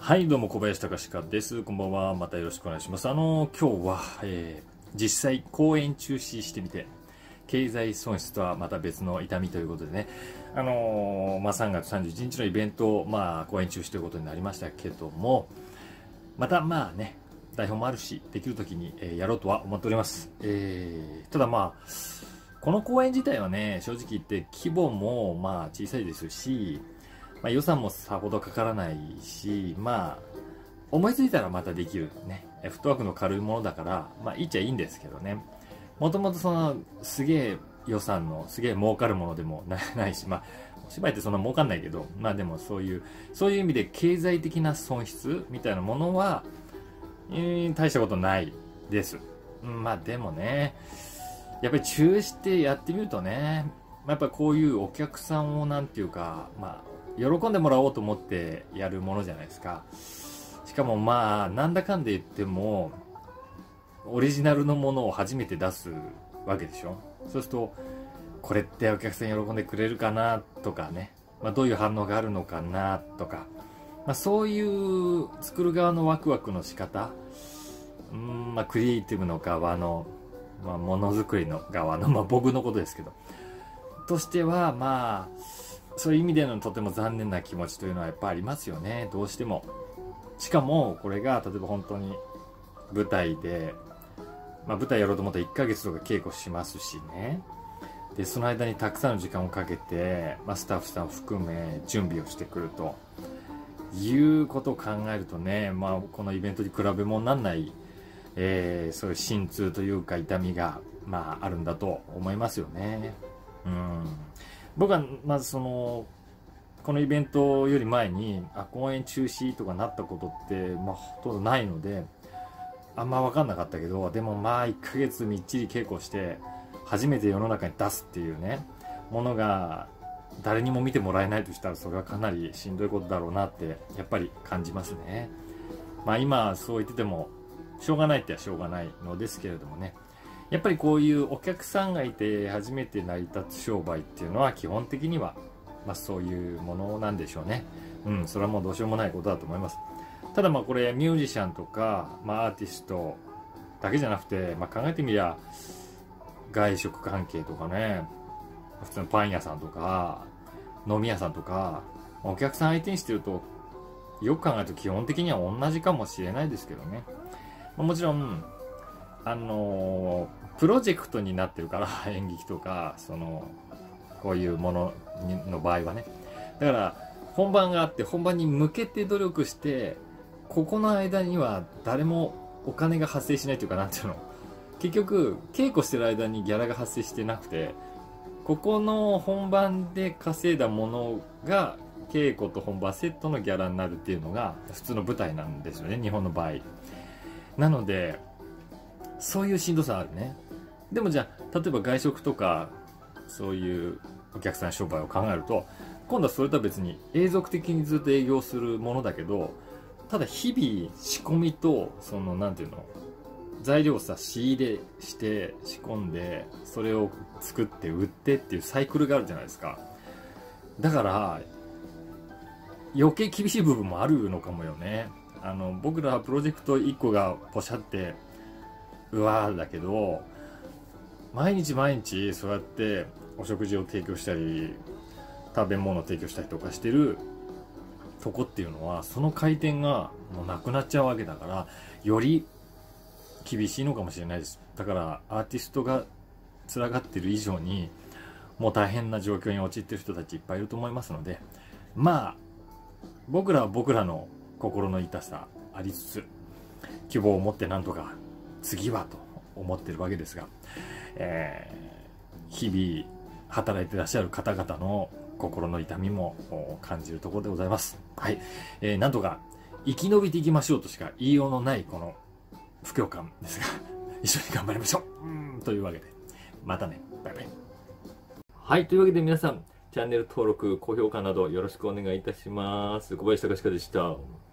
はい、どうも小林隆史です。こんばんは。またよろしくお願いします。今日は、実際公演中止してみて、経済損失とはまた別の痛みということでね、3月31日のイベントを、公演中止ということになりましたけども、また台本もあるし、できるときに、やろうとは思っております。ただこの公演自体はね、正直言って規模も小さいですし、予算もさほどかからないし、思いついたらまたできるね。フットワークの軽いものだから、いいっちゃいいんですけどね。もともとすげえ予算の、すげえ儲かるものでもないし、お芝居ってそんな儲かんないけど、でもそういう意味で経済的な損失みたいなものは、大したことないです。でもね、やっぱり中止してやってみるとね、やっぱこういうお客さんをなんていうか、喜んでもらおうと思ってやるものじゃないですか。しかもなんだかんで言っても、オリジナルのものを初めて出すわけでしょ。そうすると、これってお客さん喜んでくれるかなとかね、どういう反応があるのかなとか、そういう作る側のワクワクの仕方、クリエイティブの側の、ものづくりの側の、僕のことですけど、としてはそういう意味でのとても残念な気持ちというのはやっぱありますよね、どうしても。しかもこれが例えば本当に舞台で、舞台やろうと思ったら1ヶ月とか稽古しますしね。でその間にたくさんの時間をかけて、スタッフさんを含め準備をしてくるということを考えるとね、このイベントに比べ物にならない、そういう心痛というか痛みがあるんだと思いますよね。僕はまずこのイベントより前に公演中止とかなったことってほとんどないのであんま分かんなかったけど、でも1ヶ月みっちり稽古して初めて世の中に出すっていうねものが誰にも見てもらえないとしたら、それはかなりしんどいことだろうなってやっぱり感じますね。今そう言っててもしょうがないってはしょうがないのですけれどもね、やっぱりこういうお客さんがいて初めて成り立つ商売っていうのは基本的にはそういうものなんでしょうね。それはもうどうしようもないことだと思います。ただこれミュージシャンとか、アーティストだけじゃなくて、考えてみりゃ外食関係とかね、普通のパン屋さんとか飲み屋さんとか、お客さん相手にしてるとよく考えると基本的には同じかもしれないですけどね。もちろんプロジェクトになってるから演劇とかこういうものの場合はね、だから本番があって本番に向けて努力して、ここの間には誰もお金が発生しないというか、なんていうの、結局稽古してる間にギャラが発生してなくて、ここの本番で稼いだものが稽古と本番セットのギャラになるっていうのが普通の舞台なんですよね、日本の場合。なのでそういうしんどさあるね。でもじゃあ例えば外食とかそういうお客さん商売を考えると、今度はそれとは別に永続的にずっと営業するものだけど、ただ日々仕込みとなんていうの、材料を仕入れして仕込んでそれを作って売ってっていうサイクルがあるじゃないですか。だから余計厳しい部分もあるのかもよね。僕らプロジェクト1個がポシャってうわーだけど、毎日毎日そうやってお食事を提供したり食べ物を提供したりとかしてるとこっていうのは、その回転がもうなくなっちゃうわけだから、より厳しいのかもしれないです。だからアーティストが辛がってる以上にもう大変な状況に陥ってる人たちいっぱいいると思いますので、僕らは僕らの心の痛さありつつ希望を持ってなんとか次はと思ってるわけですが、日々働いてらっしゃる方々の心の痛みも感じるところでございます。はい、なんとか生き延びていきましょうとしか言いようのないこの不況感ですが一緒に頑張りましょう。というわけでまたね、バイバイ。はい、というわけで皆さんチャンネル登録高評価などよろしくお願いいたします。小林隆史でした。